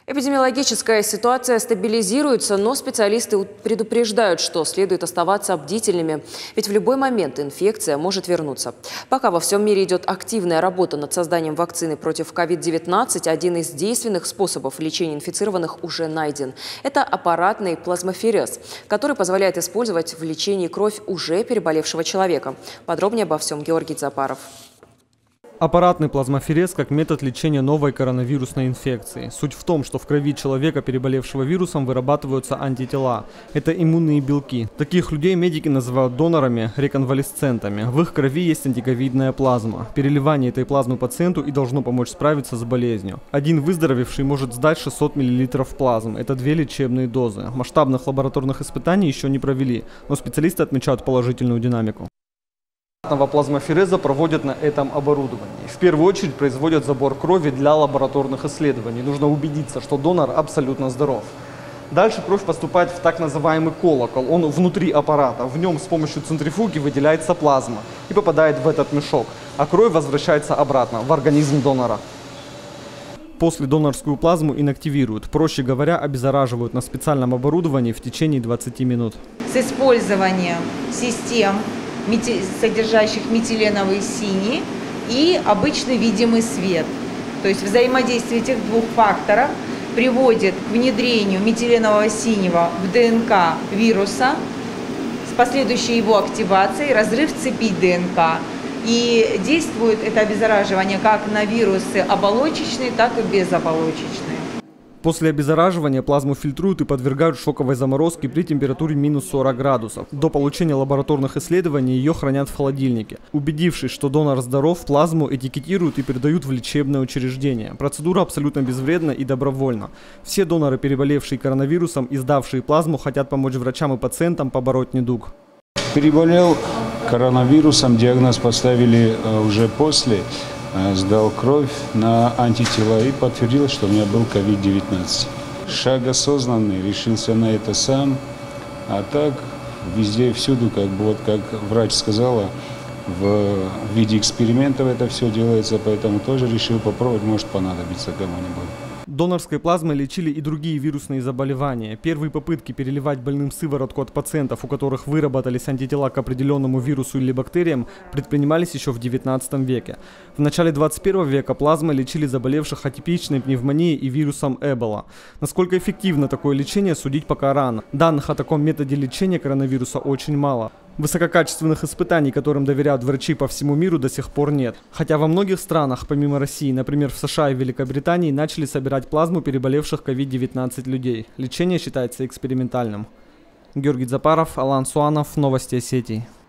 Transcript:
Эпидемиологическая ситуация стабилизируется, но специалисты предупреждают, что следует оставаться бдительными, ведь в любой момент инфекция может вернуться. Пока во всем мире идет активная работа над созданием вакцины против COVID-19, один из действенных способов лечения инфицированных уже найден. Это аппаратный плазмоферез, который позволяет использовать в лечении кровь уже переболевшего человека. Подробнее обо всем Георгий Дзапаров. Аппаратный плазмоферез как метод лечения новой коронавирусной инфекции. Суть в том, что в крови человека, переболевшего вирусом, вырабатываются антитела. Это иммунные белки. Таких людей медики называют донорами, реконвалесцентами. В их крови есть антиковидная плазма. Переливание этой плазмы пациенту и должно помочь справиться с болезнью. Один выздоровевший может сдать 600 мл плазмы. Это 2 лечебные дозы. Масштабных лабораторных испытаний еще не провели, но специалисты отмечают положительную динамику. Плазмофереза проводят на этом оборудовании. В первую очередь производят забор крови для лабораторных исследований. Нужно убедиться, что донор абсолютно здоров. Дальше кровь поступает в так называемый колокол. Он внутри аппарата. В нем с помощью центрифуги выделяется плазма и попадает в этот мешок. А кровь возвращается обратно в организм донора. После донорскую плазму инактивируют. Проще говоря, обеззараживают на специальном оборудовании в течение 20 минут. С использованием систем, содержащих метиленовый синий и обычный видимый свет. То есть взаимодействие этих двух факторов приводит к внедрению метиленового синего в ДНК вируса с последующей его активацией, разрыв цепи ДНК. И действует это обеззараживание как на вирусы оболочечные, так и безоболочечные. После обеззараживания плазму фильтруют и подвергают шоковой заморозке при температуре минус 40 градусов. До получения лабораторных исследований ее хранят в холодильнике. Убедившись, что донор здоров, плазму этикетируют и передают в лечебное учреждение. Процедура абсолютно безвредна и добровольна. Все доноры, переболевшие коронавирусом и сдавшие плазму, хотят помочь врачам и пациентам побороть недуг. Переболел коронавирусом, диагноз поставили уже после. Сдал кровь на антитела и подтвердил, что у меня был COVID-19. Шаг осознанный, решился на это сам, а так везде и всюду, как врач сказала, в виде экспериментов это все делается, поэтому тоже решил попробовать, может понадобится кому-нибудь. Донорской плазмой лечили и другие вирусные заболевания. Первые попытки переливать больным сыворотку от пациентов, у которых выработались антитела к определенному вирусу или бактериям, предпринимались еще в XIX веке. В начале 21 века плазмой лечили заболевших атипичной пневмонией и вирусом Эбола. Насколько эффективно такое лечение, судить пока рано. Данных о таком методе лечения коронавируса очень мало. Высококачественных испытаний, которым доверяют врачи по всему миру, до сих пор нет. Хотя во многих странах, помимо России, например в США и Великобритании, начали собирать плазму переболевших COVID-19 людей. Лечение считается экспериментальным. Георгий Дзапаров, Алан Суанов, Новости Осетии.